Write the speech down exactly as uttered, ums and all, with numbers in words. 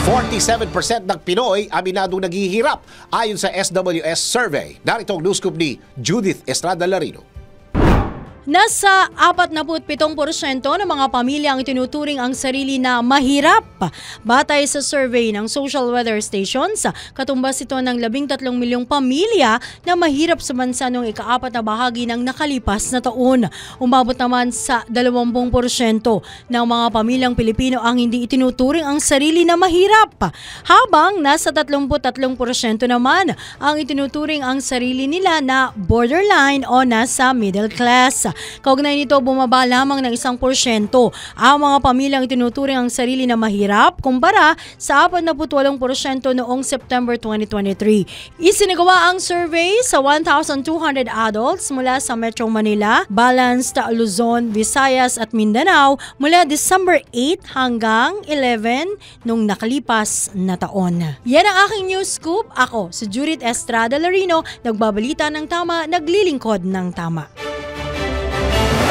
forty-seven percent ng Pinoy aminadong naghihirap ayon sa S W S survey. Narito ang news scoop ni Judith Estrada Larino. Nasa forty-seven porsyento ng mga pamilya ang itinuturing ang sarili na mahirap. Batay sa survey ng Social Weather Stations, katumbas ito ng labing-tatlong milyong pamilya na mahirap sa bansa noong ika-apat na bahagi ng nakalipas na taon. Umabot naman sa twenty porsyento ng mga pamilyang Pilipino ang hindi itinuturing ang sarili na mahirap. Habang nasa thirty-three porsyento naman ang itinuturing ang sarili nila na borderline o nasa middle class. Kaugnay nito, bumaba lamang ng isang porsyento ang mga pamilyang itinuturing ang sarili na mahirap kumpara sa forty-eight porsyento noong September twenty twenty-three. Isinagawa ang survey sa one thousand two hundred adults mula sa Metro Manila, Balanced, Luzon, Visayas at Mindanao mula December eight hanggang eleven nung nakalipas na taon. Yan ang aking news scoop. Ako si Judith Estrada Larino, nagbabalita ng tama, naglilingkod ng tama.